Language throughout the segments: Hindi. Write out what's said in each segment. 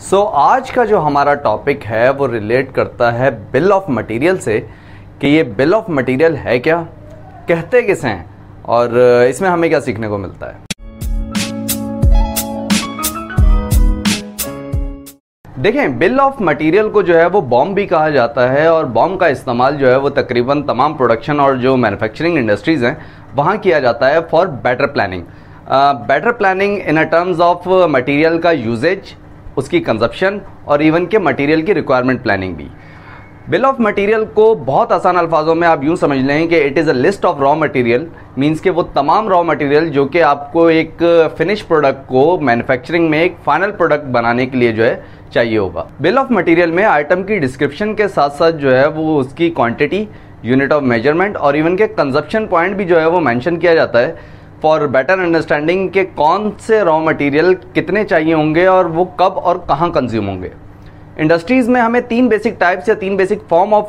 आज का जो हमारा टॉपिक है वो रिलेट करता है बिल ऑफ मटेरियल से कि ये बिल ऑफ मटेरियल है क्या, कहते किसे हैं और इसमें हमें क्या सीखने को मिलता है। देखें, बिल ऑफ मटेरियल को जो है वो बॉम भी कहा जाता है और बॉम का इस्तेमाल जो है वो तकरीबन तमाम प्रोडक्शन और जो मैन्युफैक्चरिंग इंडस्ट्रीज़ हैं वहाँ किया जाता है for better planning. Better planning in terms of material का यूजेज, उसकी कंजप्शन और इवन के मटेरियल की रिक्वायरमेंट प्लानिंग भी। बिल ऑफ मटेरियल को बहुत आसान अल्फाजों में आप यूँ समझ लें कि it is a list of raw material, means कि वो तमाम रॉ मटेरियल जो कि आपको एक फिनिश प्रोडक्ट को मैन्युफैक्चरिंग में एक फाइनल प्रोडक्ट बनाने के लिए जो है चाहिए होगा। बिल ऑफ मटेरियल में आइटम की डिस्क्रिप्शन के साथ साथ जो है वो उसकी क्वांटिटी, यूनिट ऑफ मेजरमेंट और इवन के कंजप्शन पॉइंट भी जो है वो मेंशन किया जाता है फॉर बेटर अंडरस्टैंडिंग के कौन से रॉ मटेरियल कितने चाहिए होंगे और वो कब और कहाँ कंज्यूम होंगे। इंडस्ट्रीज़ में हमें तीन बेसिक टाइप्स या तीन बेसिक फॉर्म ऑफ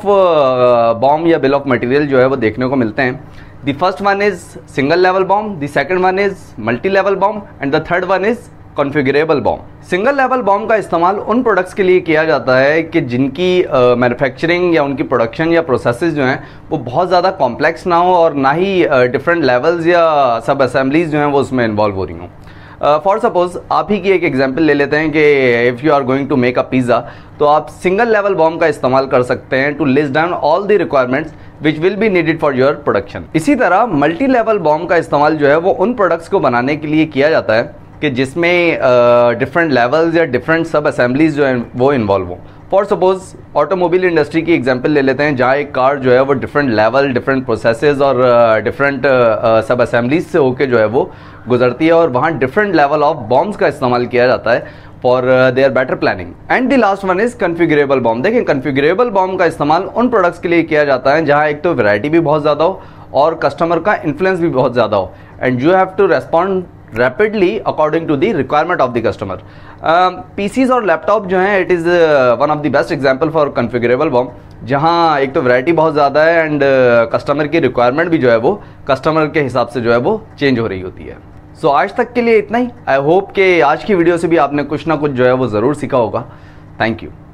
बॉम या बिल ऑफ मटेरियल जो है वो देखने को मिलते हैं। The first one is single level BOM, the second one is multi level BOM and the third one is configurable BOM. Single level BOM का इस्तेमाल उन प्रोडक्ट्स के लिए किया जाता है कि जिनकी मैन्युफैक्चरिंग या उनकी प्रोडक्शन या प्रोसेसेस जो हैं वो बहुत ज़्यादा कॉम्प्लेक्स ना हो और ना ही डिफरेंट लेवल्स या सब असेंबलीज जो हैं वो उसमें इन्वॉल्व हो रही हों। फॉर सपोज आप ही की एक एग्जांपल ले लेते हैं कि if you are going to make a pizza, तो आप सिंगल लेवल बॉम का इस्तेमाल कर सकते हैं to list down all the requirements which will be needed for your production. इसी तरह मल्टी लेवल बॉम का इस्तेमाल जो है वो उन प्रोडक्ट्स को बनाने के लिए किया जाता है कि जिसमें डिफरेंट लेवल्स या डिफरेंट सब असेंबलीज जो हैं वो इन्वॉल्व हों। फॉर सपोज ऑटोमोबाइल इंडस्ट्री की एग्जांपल ले लेते हैं, जहाँ एक कार जो है वो डिफरेंट लेवल, डिफरेंट प्रोसेसेस और डिफरेंट सब असेंबलीज से होके जो है वो गुजरती है और वहाँ डिफरेंट लेवल ऑफ बॉम्ब्स का इस्तेमाल किया जाता है for their better planning. And the last one is configurable BOM. देखें, कॉन्फ़िगरेबल बॉम्ब का इस्तेमाल उन प्रोडक्ट्स के लिए किया जाता है जहाँ एक तो वैरायटी भी बहुत ज़्यादा हो और कस्टमर का इन्फ्लुएंस भी बहुत ज़्यादा हो and you have to respond rapidly according to the requirement of the customer. PCs और लैपटॉप जो हैं it is one of the best example for configurable BOM, जहाँ एक तो वैरायटी बहुत ज़्यादा है एंड कस्टमर की रिक्वायरमेंट भी जो है वो कस्टमर के हिसाब से जो है वो चेंज हो रही होती है। सो आज तक के लिए इतना ही। आई होप कि आज की वीडियो से भी आपने कुछ ना कुछ जो है वो ज़रूर सीखा होगा। Thank you.